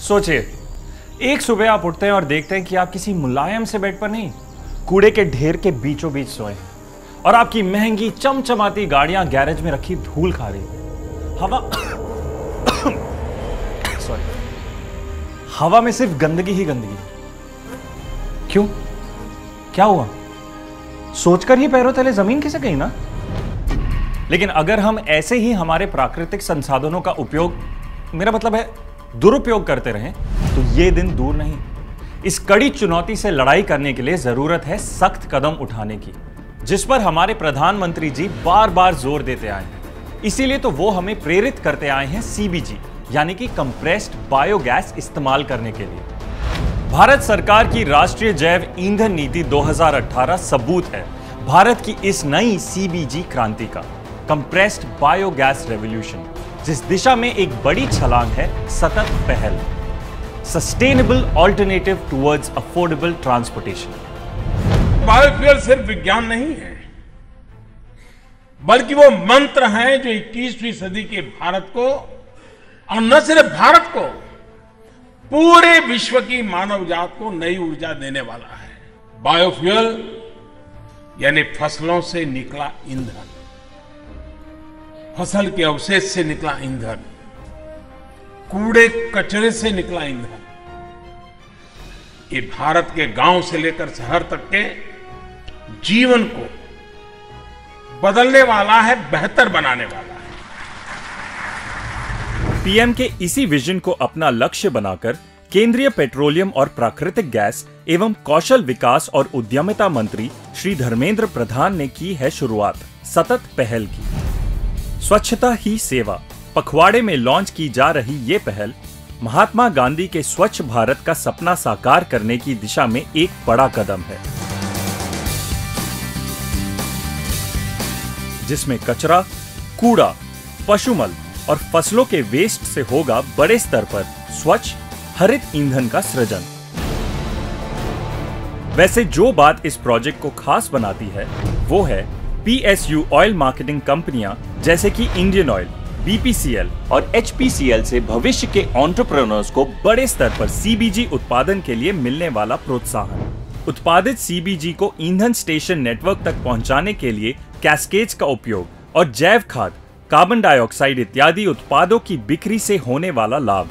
सोचिए, एक सुबह आप उठते हैं और देखते हैं कि आप किसी मुलायम से बेड पर नहीं, कूड़े के ढेर के बीचों बीच सोए हैं और आपकी महंगी चमचमाती गाड़ियां गैरेज में रखी धूल खा रही हैं। हवा में सिर्फ गंदगी ही गंदगी। क्यों? क्या हुआ? सोचकर ही पैरों तले जमीन खिसक गई ना? लेकिन अगर हम ऐसे ही हमारे प्राकृतिक संसाधनों का उपयोग, मेरा मतलब है दुरुपयोग करते रहें, तो ये दिन दूर नहीं। इस कड़ी चुनौती से लड़ाई करने के लिए जरूरत है सख्त कदम उठाने की, जिस पर हमारे प्रधानमंत्री जी बार बार जोर देते आए हैं। इसीलिए तो वो हमें प्रेरित करते आए हैं सीबीजी यानी कि कंप्रेस्ड बायोगैस इस्तेमाल करने के लिए। भारत सरकार की राष्ट्रीय जैव ईंधन नीति 2018 सबूत है भारत की इस नई सीबीजी क्रांति का, कंप्रेस्ड बायोगैस रेवोल्यूशन, जिस दिशा में एक बड़ी छलांग है सतत पहल, sustainable alternative towards affordable transportation. Biofuel सिर्फ विज्ञान नहीं है, बल्कि वो मंत्र है जो 21वीं सदी के भारत को, और न सिर्फ भारत को, पूरे विश्व की मानव जात को नई ऊर्जा देने वाला है। बायोफ्यूल यानी फसलों से निकला ईंधन, फसल के अवशेष से निकला ईंधन, कूड़े कचरे से निकला ईंधन। ये भारत के गांव से लेकर शहर तक के जीवन को बदलने वाला है, बेहतर बनाने वाला है। पीएम के इसी विजन को अपना लक्ष्य बनाकर केंद्रीय पेट्रोलियम और प्राकृतिक गैस एवं कौशल विकास और उद्यमिता मंत्री श्री धर्मेंद्र प्रधान ने की है शुरुआत सतत पहल की। स्वच्छता ही सेवा पखवाड़े में लॉन्च की जा रही ये पहल महात्मा गांधी के स्वच्छ भारत का सपना साकार करने की दिशा में एक बड़ा कदम है, जिसमें कचरा, कूड़ा, पशुमल और फसलों के वेस्ट से होगा बड़े स्तर पर स्वच्छ हरित ईंधन का सृजन। वैसे जो बात इस प्रोजेक्ट को खास बनाती है वो है पीएसयू ऑयल मार्केटिंग कंपनियां जैसे कि इंडियन ऑयल, बीपीसीएल और एचपीसीएल से भविष्य के एंटरप्रेन्योर्स को बड़े स्तर पर सीबीजी उत्पादन के लिए मिलने वाला प्रोत्साहन। उत्पादित सीबीजी को ईंधन स्टेशन नेटवर्क तक पहुंचाने के लिए कैस्केड्स का उपयोग और जैव खाद, कार्बन डाइऑक्साइड इत्यादि उत्पादों की बिक्री से होने वाला लाभ।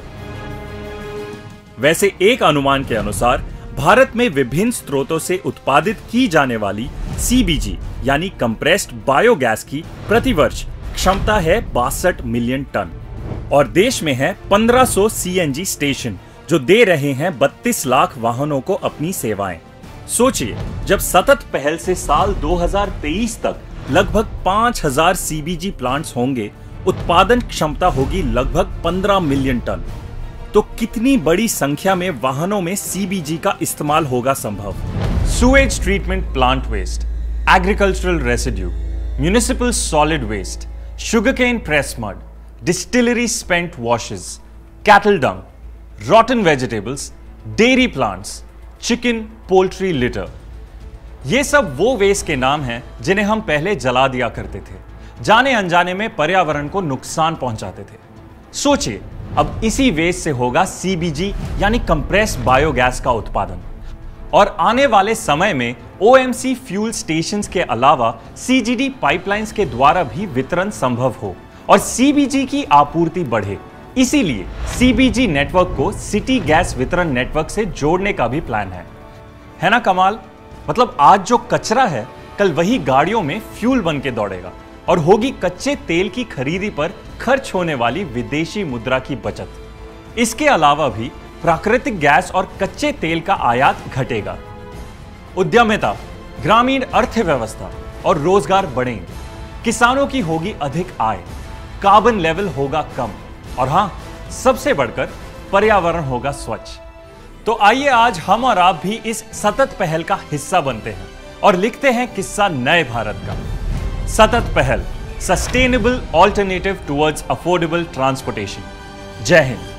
वैसे एक अनुमान के अनुसार भारत में विभिन्न स्रोतों से उत्पादित की जाने वाली सीबीजी यानी कंप्रेस्ड बायोगैस की प्रतिवर्ष क्षमता है 62 मिलियन टन और देश में है 1500 सीएनजी स्टेशन जो दे रहे हैं 32 लाख वाहनों को अपनी सेवाएं। सोचिए, जब सतत पहल से साल 2023 तक लगभग 5000 सीबीजी प्लांट्स होंगे, उत्पादन क्षमता होगी लगभग 15 मिलियन टन, तो कितनी बड़ी संख्या में वाहनों में सीबीजी का इस्तेमाल होगा संभव। Sewage treatment plant waste, agricultural residue, municipal solid waste, sugarcane press mud, distillery spent washes, cattle dung, rotten vegetables, dairy plants, chicken poultry litter, ये सब वो वेस्ट के नाम हैं जिन्हें हम पहले जला दिया करते थे, जाने अनजाने में पर्यावरण को नुकसान पहुंचाते थे। सोचिए, अब इसी वेस्ट से होगा सीबीजी यानी कंप्रेस्ड बायोगैस का उत्पादन, और आने वाले समय में ओएमसी फ्यूल स्टेशंस के अलावा सीजीडी पाइपलाइंस के द्वारा भी वितरण संभव हो और सीबीजी की आपूर्ति बढ़े। इसीलिए सीबीजी नेटवर्क को सिटी गैस वितरण नेटवर्क से जोड़ने का भी प्लान है ना कमाल? मतलब आज जो कचरा है कल वही गाड़ियों में फ्यूल बन के दौड़ेगा और होगी कच्चे तेल की खरीदी पर खर्च होने वाली विदेशी मुद्रा की बचत। इसके अलावा भी प्राकृतिक गैस और कच्चे तेल का आयात घटेगा। उद्यमिता, ग्रामीण अर्थव्यवस्था और रोजगार बढ़ेंगे, किसानों की होगी अधिक आय, कार्बन लेवल होगा कम और हां, सबसे बढ़कर पर्यावरण होगा स्वच्छ। तो आइए आज हम और आप भी इस सतत पहल का हिस्सा बनते हैं और लिखते हैं किस्सा नए भारत का। सतत पहल, sustainable alternative towards affordable transportation. जय हिंद।